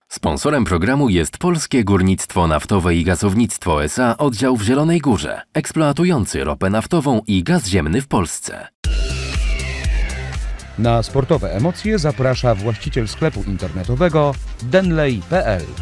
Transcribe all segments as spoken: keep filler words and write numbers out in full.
Sponsorem programu jest Polskie Górnictwo Naftowe i Gazownictwo S A oddział w Zielonej Górze, eksploatujący ropę naftową i gaz ziemny w Polsce. Na sportowe emocje zaprasza właściciel sklepu internetowego denley kropka p l.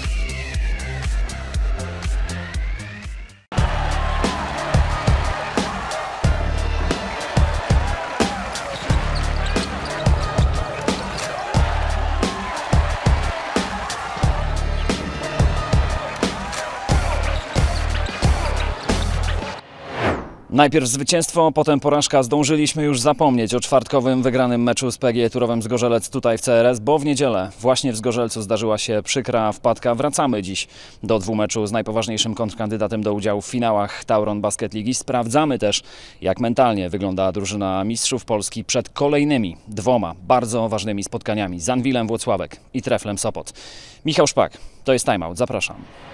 Najpierw zwycięstwo, potem porażka. Zdążyliśmy już zapomnieć o czwartkowym wygranym meczu z P G E Turowem Zgorzelec tutaj w C R S, bo w niedzielę właśnie w Zgorzelcu zdarzyła się przykra wpadka. Wracamy dziś do dwumeczu z najpoważniejszym kontrkandydatem do udziału w finałach Tauron Basket Ligi. Sprawdzamy też, jak mentalnie wygląda drużyna mistrzów Polski przed kolejnymi dwoma bardzo ważnymi spotkaniami z Anwilem Włocławek i Treflem Sopot. Michał Szpak, to jest Time Out. Zapraszam.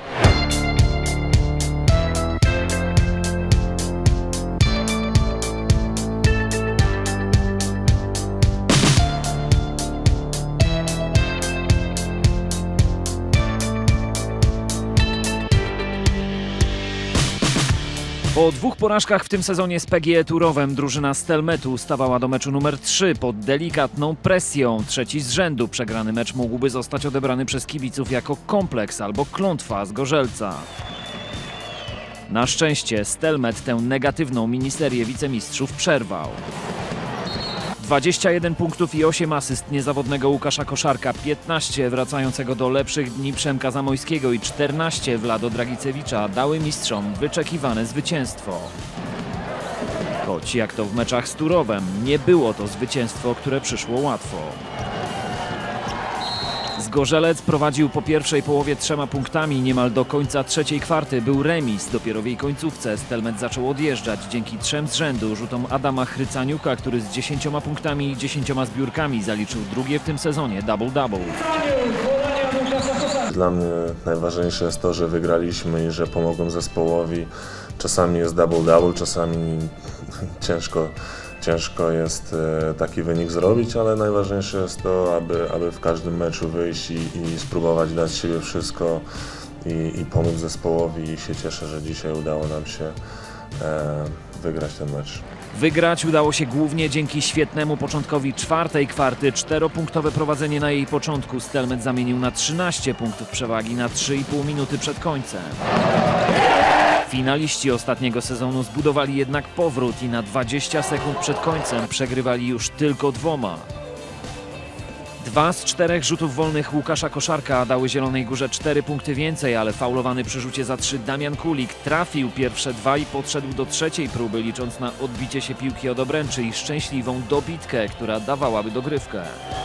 Po dwóch porażkach w tym sezonie z P G E Turowem drużyna Stelmetu stawała do meczu numer trzy pod delikatną presją. Trzeci z rzędu przegrany mecz mógłby zostać odebrany przez kibiców jako kompleks albo klątwa Zgorzelca. Na szczęście Stelmet tę negatywną miniserię wicemistrzów przerwał. dwadzieścia jeden punktów i osiem asyst niezawodnego Łukasza Koszarka, piętnaście wracającego do lepszych dni Przemka Zamojskiego i czternaście Vlado Dragicewicza dały mistrzom wyczekiwane zwycięstwo. Choć jak to w meczach z Turowem, nie było to zwycięstwo, które przyszło łatwo. Zgorzelec prowadził po pierwszej połowie trzema punktami, niemal do końca trzeciej kwarty był remis. Dopiero w jej końcówce Stelmet zaczął odjeżdżać dzięki trzem z rzędu rzutom Adama Chrycaniuka, który z dziesięcioma punktami i dziesięcioma zbiórkami zaliczył drugie w tym sezonie double-double. Dla mnie najważniejsze jest to, że wygraliśmy i że pomogłem zespołowi. Czasami jest double-double, czasami ciężko. Ciężko jest taki wynik zrobić, ale najważniejsze jest to, aby, aby w każdym meczu wyjść i, i spróbować dać siebie wszystko i, i pomóc zespołowi i się cieszę, że dzisiaj udało nam się e, wygrać ten mecz. Wygrać udało się głównie dzięki świetnemu początkowi czwartej kwarty. Czteropunktowe prowadzenie na jej początku Stelmet zamienił na trzynaście punktów przewagi na trzy i pół minuty przed końcem. Finaliści ostatniego sezonu zbudowali jednak powrót i na dwadzieścia sekund przed końcem przegrywali już tylko dwoma. Dwa z czterech rzutów wolnych Łukasza Koszarka dały Zielonej Górze cztery punkty więcej, ale faulowany przy rzucie za trzy Damian Kulik trafił pierwsze dwa i podszedł do trzeciej próby, licząc na odbicie się piłki od obręczy i szczęśliwą dobitkę, która dawałaby dogrywkę.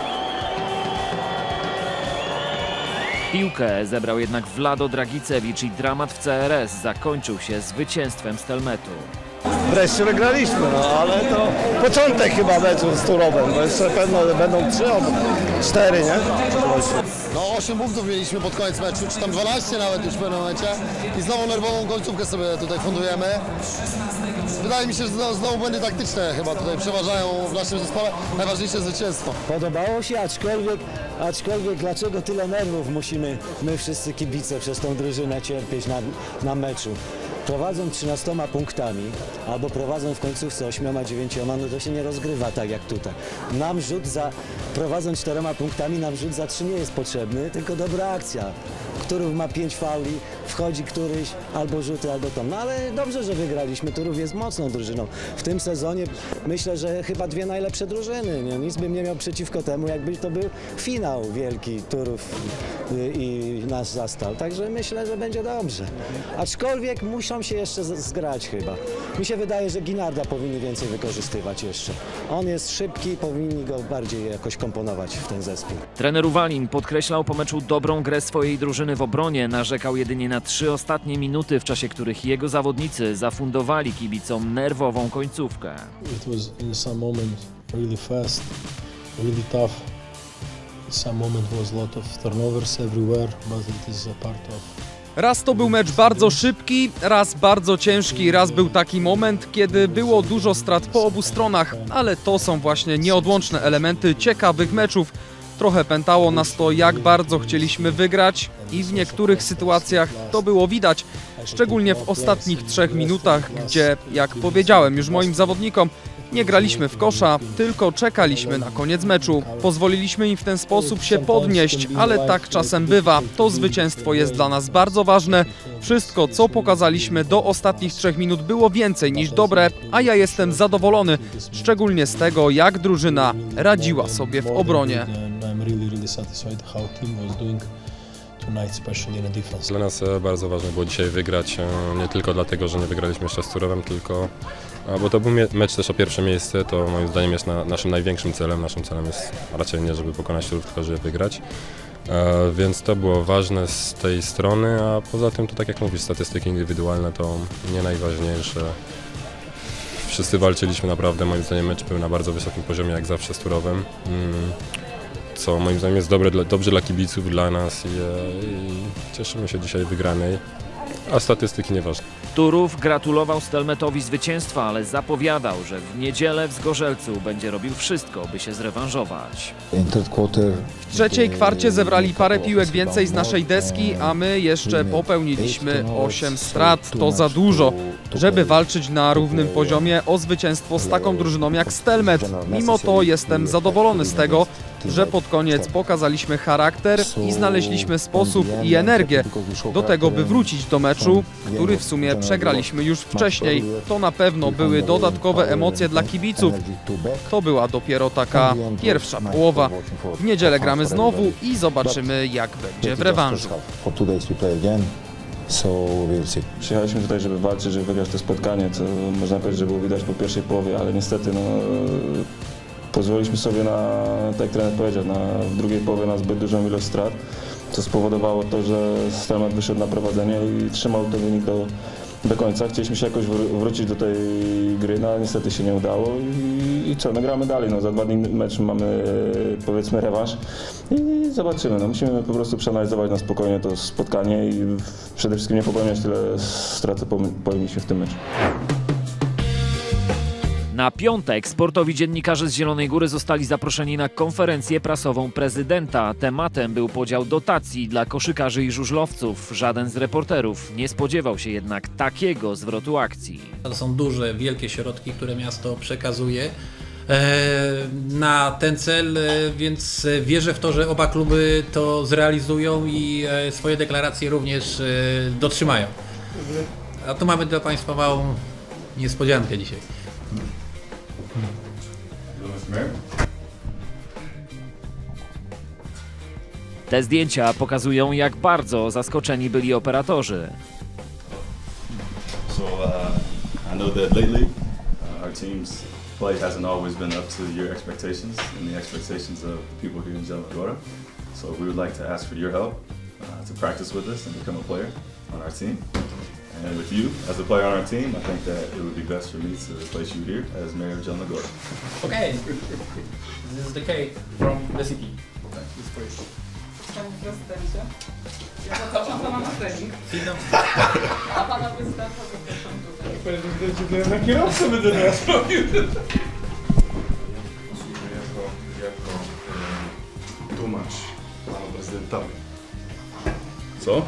Piłkę zebrał jednak Vlado Dragicewicz i dramat w C R S zakończył się zwycięstwem Stelmetu. Wreszcie wygraliśmy, no ale to początek chyba meczu z Turowem, bo jeszcze pewno będą trzy albo cztery, nie? No osiem punktów mieliśmy pod koniec meczu, czy tam dwanaście nawet już w pewnym momencie i znowu nerwową końcówkę sobie tutaj fundujemy. Wydaje mi się, że znowu, znowu błędy taktyczne chyba tutaj przeważają w naszym zespole. Najważniejsze zwycięstwo. Podobało się, aczkolwiek, aczkolwiek dlaczego tyle nerwów musimy my wszyscy kibice przez tą drużynę cierpieć na, na meczu? Prowadzą trzynastoma punktami, albo prowadzą w końcówce ośmioma, dziewięcioma, no to się nie rozgrywa tak jak tutaj. Nam rzut za, prowadzą czterema punktami, nam rzut za trzy nie jest potrzebny, tylko dobra akcja. Turów ma pięć fauli, wchodzi któryś, albo rzuty, albo to. No ale dobrze, że wygraliśmy, Turów jest mocną drużyną. W tym sezonie myślę, że chyba dwie najlepsze drużyny. Nie? Nic bym nie miał przeciwko temu, jakby to był finał wielki Turów i nas zastał. Także myślę, że będzie dobrze. Aczkolwiek muszą się jeszcze zgrać chyba. Mi się wydaje, że Ginarda powinni więcej wykorzystywać jeszcze. On jest szybki, powinni go bardziej jakoś komponować w ten zespół. Trener Uwalin podkreślał po meczu dobrą grę swojej drużyny w obronie, narzekał jedynie na trzy ostatnie minuty, w czasie których jego zawodnicy zafundowali kibicom nerwową końcówkę. It was in some moment really fast, really tough. In some moment was a lot of turnovers everywhere, but it is a part of. Raz to był mecz bardzo szybki, raz bardzo ciężki, raz był taki moment, kiedy było dużo strat po obu stronach, ale to są właśnie nieodłączne elementy ciekawych meczów. Trochę pętało nas to, jak bardzo chcieliśmy wygrać i w niektórych sytuacjach to było widać, szczególnie w ostatnich trzech minutach, gdzie, jak powiedziałem już moim zawodnikom, nie graliśmy w kosza, tylko czekaliśmy na koniec meczu. Pozwoliliśmy im w ten sposób się podnieść, ale tak czasem bywa. To zwycięstwo jest dla nas bardzo ważne. Wszystko, co pokazaliśmy do ostatnich trzech minut, było więcej niż dobre, a ja jestem zadowolony, szczególnie z tego, jak drużyna radziła sobie w obronie. Dla nas bardzo ważne było dzisiaj wygrać, nie tylko dlatego, że nie wygraliśmy jeszcze z Turowem, tylko bo to był mecz też o pierwsze miejsce, to moim zdaniem jest na, naszym największym celem. Naszym celem jest raczej nie, żeby pokonać Turów, tylko żeby wygrać. E, więc to było ważne z tej strony, a poza tym to, tak jak mówisz, statystyki indywidualne to nie najważniejsze. Wszyscy walczyliśmy naprawdę, moim zdaniem mecz był na bardzo wysokim poziomie, jak zawsze z Turowem. Mm. Co moim zdaniem jest dobre, dobrze dla kibiców, dla nas i, i cieszymy się dzisiaj wygranej, a statystyki nieważne. Turów gratulował Stelmetowi zwycięstwa, ale zapowiadał, że w niedzielę w Zgorzelcu będzie robił wszystko, by się zrewanżować. W trzeciej kwarcie zebrali parę piłek więcej z naszej deski, a my jeszcze popełniliśmy osiem strat. To za dużo, żeby walczyć na równym poziomie o zwycięstwo z taką drużyną jak Stelmet. Mimo to jestem zadowolony z tego, że pod koniec pokazaliśmy charakter i znaleźliśmy sposób i energię do tego, by wrócić do meczu, który w sumie przegraliśmy już wcześniej. To na pewno były dodatkowe emocje dla kibiców. To była dopiero taka pierwsza połowa. W niedzielę gramy znowu i zobaczymy, jak będzie w rewanżu. Przyjechaliśmy tutaj, żeby walczyć, żeby wygrać to spotkanie, co można powiedzieć, że było widać po pierwszej połowie, ale niestety no, pozwoliliśmy sobie na, tak jak trener powiedział, na, w drugiej połowie na zbyt dużą ilość strat, co spowodowało to, że Stelmet wyszedł na prowadzenie i trzymał ten wynik do, do końca. Chcieliśmy się jakoś wró wrócić do tej gry, no ale niestety się nie udało i, i co, no gramy dalej, no za dwa dni mecz mamy powiedzmy rewanż i zobaczymy, no musimy po prostu przeanalizować na spokojnie to spotkanie i przede wszystkim nie popełniać tyle strat, co popełniliśmy w tym meczu. Na piątek sportowi dziennikarze z Zielonej Góry zostali zaproszeni na konferencję prasową prezydenta. Tematem był podział dotacji dla koszykarzy i żużlowców. Żaden z reporterów nie spodziewał się jednak takiego zwrotu akcji. To są duże, wielkie środki, które miasto przekazuje na ten cel, więc wierzę w to, że oba kluby to zrealizują i swoje deklaracje również dotrzymają. A tu mamy dla Państwa małą niespodziankę dzisiaj. Te zdjęcia pokazują, jak bardzo zaskoczeni byli operatorzy. So uh, I know that lately uh, our team's play hasn't always been up to your expectations and the expectations of the people here in Zielonej Góry. So we would like to ask for your help uh, to practice with us and become a player on our team. And with you as a player on our team, I think that it would be best for me to place you here as mayor of Zielonej Góry. Okay, this is the cake from the city. It's for you. Panie prezydencie, ja zapraszam pana na trening. A pana prezydenta zapraszam tutaj. Panie prezydencie, to na kierowcę będę teraz robił. Jako, jako e, tłumacz panu prezydentowi. So,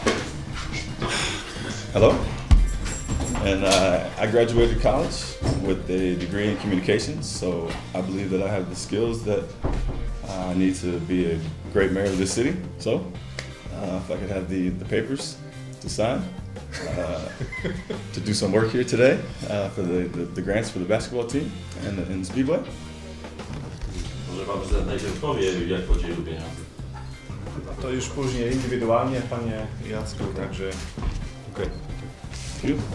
hello. And uh, I graduated college with a degree in communications, so I believe that I have the skills that I need to be a great mayor of this city. So, uh, if I could have the, the papers to sign, uh, to do some work here today uh, for the, the, the grants for the basketball team and the, and the Speedway. Może pan prezydent najpierw powie, jak podzielił pieniądze. To już później indywidualnie, panie Jacku, także... Okay. Thank you.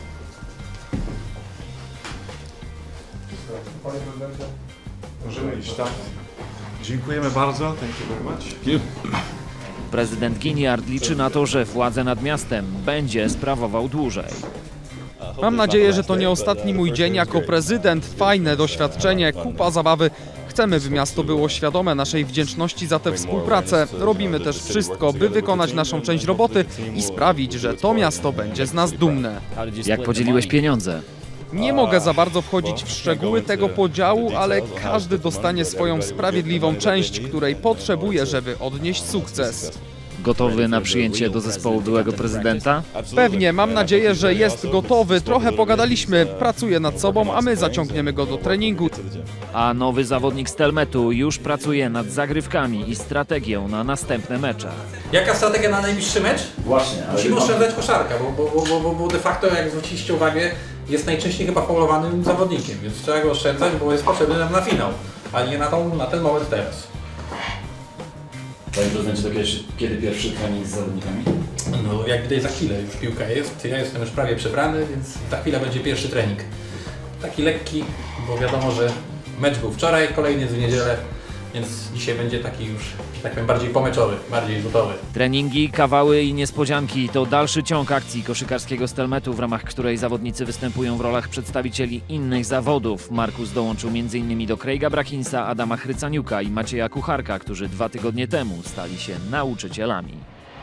Panie prezydencie, możemy iść, tak? Dziękujemy bardzo. Thank you very much. Thank you. Prezydent Giniard liczy na to, że władzę nad miastem będzie sprawował dłużej. Mam nadzieję, że to nie ostatni mój dzień jako prezydent. Fajne doświadczenie, kupa zabawy. Chcemy, by miasto było świadome naszej wdzięczności za tę współpracę. Robimy też wszystko, by wykonać naszą część roboty i sprawić, że to miasto będzie z nas dumne. Jak podzieliłeś pieniądze? Nie mogę za bardzo wchodzić w szczegóły tego podziału, ale każdy dostanie swoją sprawiedliwą część, której potrzebuje, żeby odnieść sukces. Gotowy na przyjęcie do zespołu byłego prezydenta? Pewnie, mam nadzieję, że jest gotowy. Trochę pogadaliśmy, pracuje nad sobą, a my zaciągniemy go do treningu. A nowy zawodnik Stelmetu już pracuje nad zagrywkami i strategią na następne mecze. Jaka strategia na najbliższy mecz? Właśnie. ale Musimy mam- oszczędzać koszarka, bo, bo, bo, bo, bo de facto, jak zwróciliście uwagę, jest najczęściej chyba faulowanym zawodnikiem, więc trzeba go oszczędzać, bo jest potrzebny nam na finał, a nie na, tą, na ten moment teraz. Panie prezydencie, to kiedyś, kiedy pierwszy trening z zawodnikami? No jak widać za chwilę już piłka jest, ja jestem już prawie przebrany, więc za chwilę będzie pierwszy trening. Taki lekki, bo wiadomo, że mecz był wczoraj, kolejny jest w niedzielę, więc dzisiaj będzie taki już, że tak powiem, bardziej pomeczowy, bardziej rzutowy. Treningi, kawały i niespodzianki to dalszy ciąg akcji koszykarskiego Stelmetu, w ramach której zawodnicy występują w rolach przedstawicieli innych zawodów. Markus dołączył między innymi do Craiga Brackinsa, Adama Chrycaniuka i Macieja Kucharka, którzy dwa tygodnie temu stali się nauczycielami.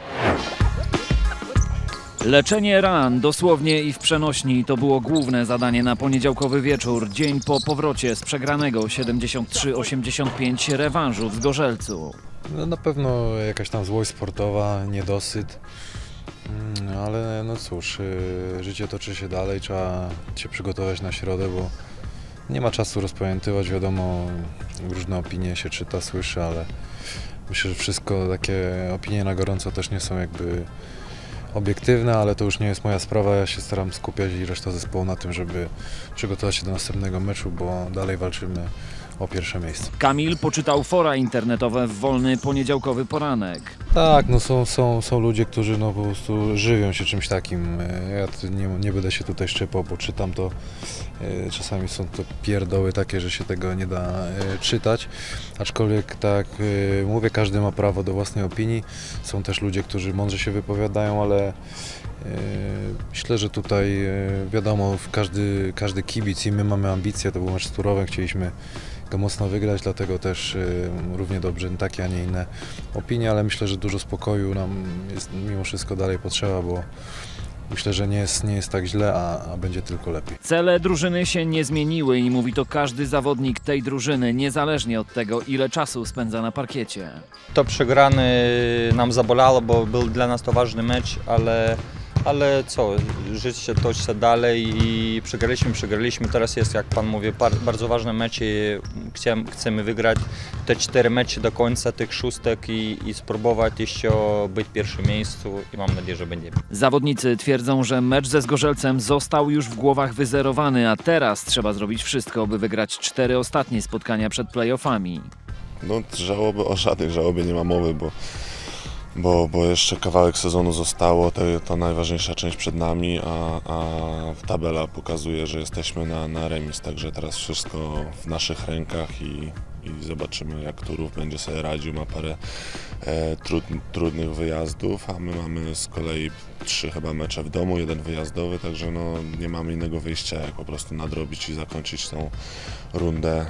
Leczenie ran, dosłownie i w przenośni, to było główne zadanie na poniedziałkowy wieczór, dzień po powrocie z przegranego siedemdziesiąt trzy osiemdziesiąt pięć rewanżu w Zgorzelcu. No, na pewno jakaś tam złość sportowa, niedosyt, Mm, ale no cóż, y, życie toczy się dalej, trzeba się przygotować na środę, bo nie ma czasu rozpamiętywać, wiadomo, różne opinie się czyta, słyszy, ale myślę, że wszystko, takie opinie na gorąco też nie są jakby obiektywne, ale to już nie jest moja sprawa, ja się staram skupiać i reszta zespołu na tym, żeby przygotować się do następnego meczu, bo dalej walczymy o pierwsze miejsce. Kamil poczytał fora internetowe w wolny poniedziałkowy poranek. Tak, no są, są, są ludzie, którzy no po prostu żywią się czymś takim. Ja tu nie, nie będę się tutaj szczepał, bo czytam to, e, czasami są to pierdoły takie, że się tego nie da e, czytać. Aczkolwiek tak e, mówię, każdy ma prawo do własnej opinii. Są też ludzie, którzy mądrze się wypowiadają, ale e, myślę, że tutaj e, wiadomo, każdy, każdy kibic i my mamy ambicje, to był mecz z Turowem, chcieliśmy go mocno wygrać, dlatego też y, równie dobrze takie, a nie inne opinie, ale myślę, że dużo spokoju nam jest mimo wszystko dalej potrzeba, bo myślę, że nie jest, nie jest tak źle, a, a będzie tylko lepiej. Cele drużyny się nie zmieniły i mówi to każdy zawodnik tej drużyny, niezależnie od tego, ile czasu spędza na parkiecie. To przegrany nam zabolało, bo był dla nas to ważny mecz, ale, ale co, życie toczy się dalej i przegraliśmy, przegraliśmy. Teraz jest, jak pan mówi, bardzo ważny mecz i chcemy, chcemy wygrać te cztery mecze do końca tych szóstek i, i spróbować jeszcze być w pierwszym miejscu i mam nadzieję, że będziemy. Zawodnicy twierdzą, że mecz ze Zgorzelcem został już w głowach wyzerowany, a teraz trzeba zrobić wszystko, by wygrać cztery ostatnie spotkania przed playoffami. No żałoby, o żadnej żałobie nie ma mowy, bo Bo, bo jeszcze kawałek sezonu zostało, to, to najważniejsza część przed nami, a, a tabela pokazuje, że jesteśmy na, na remis, także teraz wszystko w naszych rękach i, i zobaczymy, jak Turów będzie sobie radził. Ma parę e, trud, trudnych wyjazdów, a my mamy z kolei trzy chyba mecze w domu, jeden wyjazdowy, także no, nie mamy innego wyjścia, jak po prostu nadrobić i zakończyć tą rundę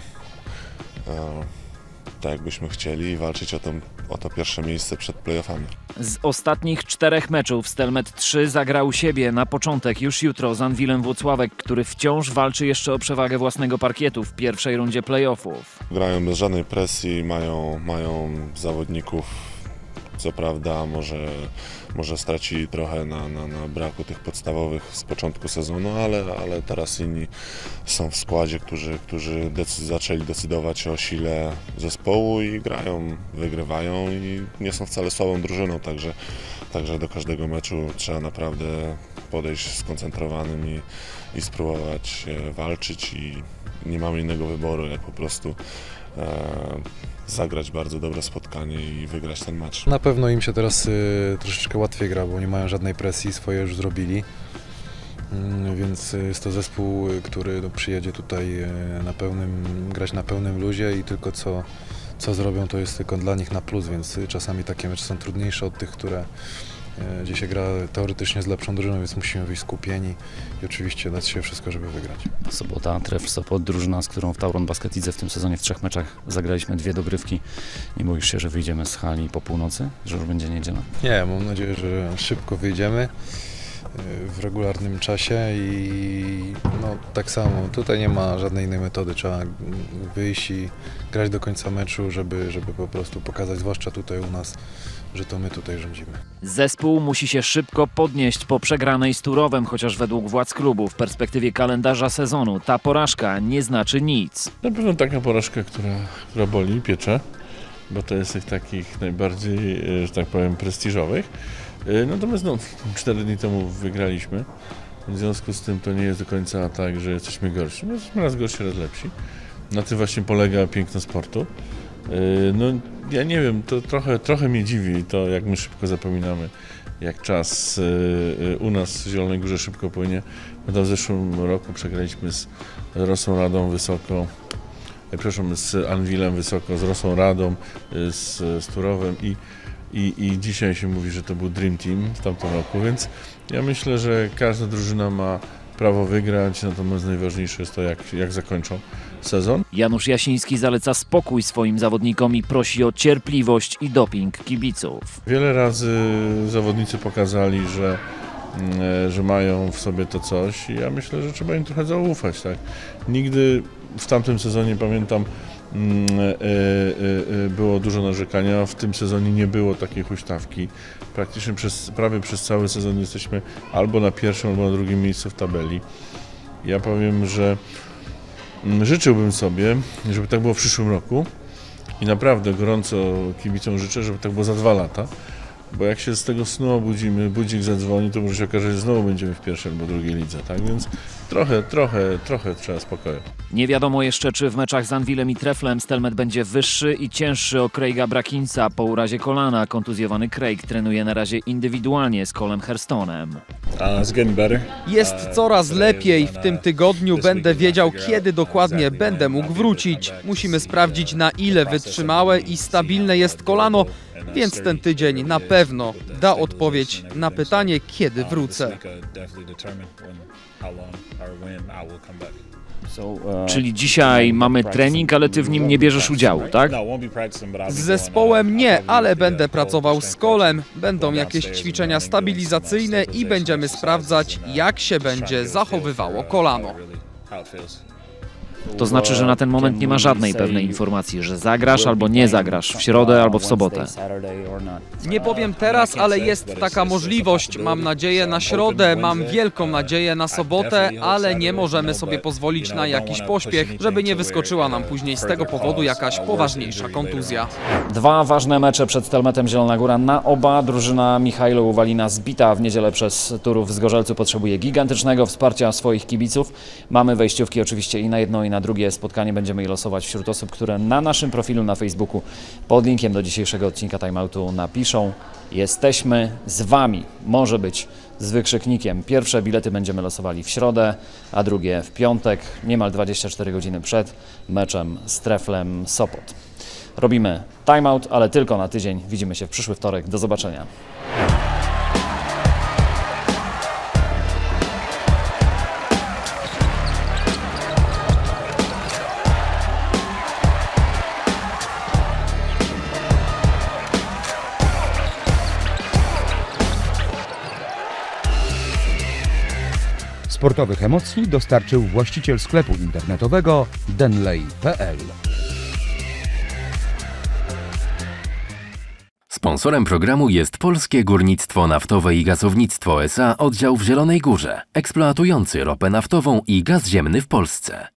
e, tak jakbyśmy chcieli i walczyć o to, o to pierwsze miejsce przed playoffami. Z ostatnich czterech meczów Stelmet trzy zagra u siebie na początek już jutro z Anwilem Włocławek, który wciąż walczy jeszcze o przewagę własnego parkietu w pierwszej rundzie playoffów. Grają bez żadnej presji, mają, mają zawodników, co prawda może, może stracili trochę na, na, na braku tych podstawowych z początku sezonu, ale, ale teraz inni są w składzie, którzy, którzy decy- zaczęli decydować o sile zespołu i grają, wygrywają i nie są wcale słabą drużyną, także, także do każdego meczu trzeba naprawdę podejść skoncentrowanym i, i spróbować walczyć i nie mamy innego wyboru, jak po prostu e, zagrać bardzo dobre spotkanie i wygrać ten mecz. Na pewno im się teraz y, troszeczkę łatwiej gra, bo nie mają żadnej presji, swoje już zrobili. Y, więc jest to zespół, który no, przyjedzie tutaj y, na pełnym, grać na pełnym luzie i tylko co, co zrobią, to jest tylko dla nich na plus, więc y, czasami takie mecze są trudniejsze od tych, które y, gdzie się gra teoretycznie z lepszą drużyną, więc musimy być skupieni i oczywiście dać się wszystko, żeby wygrać. Sobota, Tref Sopot, drużyna, z którą w Tauron Basket Lidze w tym sezonie w trzech meczach zagraliśmy dwie dogrywki. Nie boisz się, że wyjdziemy z hali po północy, że już będzie niedziela? Nie, mam nadzieję, że szybko wyjdziemy. w regularnym czasie i no, tak samo, tutaj nie ma żadnej innej metody, trzeba wyjść i grać do końca meczu, żeby, żeby po prostu pokazać, zwłaszcza tutaj u nas, że to my tutaj rządzimy. Zespół musi się szybko podnieść po przegranej z Turowem, chociaż według władz klubu w perspektywie kalendarza sezonu ta porażka nie znaczy nic. Na pewno taka porażka, która, która boli, piecze, bo to jest tych takich najbardziej, że tak powiem, prestiżowych. Natomiast no, cztery dni temu wygraliśmy, w związku z tym to nie jest do końca tak, że jesteśmy gorsi. My jesteśmy raz gorsi, raz lepsi. Na tym właśnie polega piękno sportu. No ja nie wiem, to trochę, trochę mnie dziwi to, jak my szybko zapominamy, jak czas u nas w Zielonej Górze szybko płynie. No to w zeszłym roku przegraliśmy z Rosą Radą wysoko, przepraszam, z Anwilem wysoko, z Rosą Radą, z, z Turowem i I, I dzisiaj się mówi, że to był Dream Team w tamtym roku, więc ja myślę, że każda drużyna ma prawo wygrać, natomiast najważniejsze jest to, jak, jak zakończą sezon. Janusz Jasiński zaleca spokój swoim zawodnikom i prosi o cierpliwość i doping kibiców. Wiele razy zawodnicy pokazali, że, że mają w sobie to coś i ja myślę, że trzeba im trochę zaufać. Tak? Nigdy w tamtym sezonie, pamiętam, było dużo narzekania, w tym sezonie nie było takiej huśtawki. Praktycznie przez, prawie przez cały sezon jesteśmy albo na pierwszym, albo na drugim miejscu w tabeli. Ja powiem, że życzyłbym sobie, żeby tak było w przyszłym roku i naprawdę gorąco kibicom życzę, żeby tak było za dwa lata, bo jak się z tego snu obudzimy, budzik zadzwoni, to może się okazać, że znowu będziemy w pierwszej albo drugiej lidze, tak? Więc trochę, trochę, trochę trzeba spokoju. Nie wiadomo jeszcze, czy w meczach z Anwilem i Treflem Stelmet będzie wyższy i cięższy o Craiga Brackinsa. Po urazie kolana kontuzjowany Craig trenuje na razie indywidualnie z Colem Hurstonem. Jest coraz lepiej. W tym tygodniu będę wiedział, kiedy dokładnie będę mógł wrócić. Musimy sprawdzić, na ile wytrzymałe i stabilne jest kolano, więc ten tydzień na pewno da odpowiedź na pytanie, kiedy wrócę. Czyli dzisiaj mamy trening, ale ty w nim nie bierzesz udziału, tak? Z zespołem nie, ale będę pracował z Colem. Będą jakieś ćwiczenia stabilizacyjne i będziemy sprawdzać, jak się będzie zachowywało kolano. To znaczy, że na ten moment nie ma żadnej pewnej informacji, że zagrasz albo nie zagrasz w środę albo w sobotę. Nie powiem teraz, ale jest taka możliwość. Mam nadzieję na środę, mam wielką nadzieję na sobotę, ale nie możemy sobie pozwolić na jakiś pośpiech, żeby nie wyskoczyła nam później z tego powodu jakaś poważniejsza kontuzja. Dwa ważne mecze przed Stelmetem Zielona Góra. Na oba drużyna Michajlo Uwalina zbita w niedzielę przez Turów w Zgorzelcu potrzebuje gigantycznego wsparcia swoich kibiców. Mamy wejściówki oczywiście i na jedno i na drugie spotkanie. Będziemy je losować wśród osób, które na naszym profilu na Facebooku pod linkiem do dzisiejszego odcinka Time Outu napiszą: jesteśmy z Wami. Może być z wykrzyknikiem. Pierwsze bilety będziemy losowali w środę, a drugie w piątek, niemal dwadzieścia cztery godziny przed meczem z Treflem Sopot. Robimy Time Out, ale tylko na tydzień. Widzimy się w przyszły wtorek. Do zobaczenia. Sportowych emocji dostarczył właściciel sklepu internetowego denley kropka p l. Sponsorem programu jest Polskie Górnictwo Naftowe i Gazownictwo S A oddział w Zielonej Górze, eksploatujący ropę naftową i gaz ziemny w Polsce.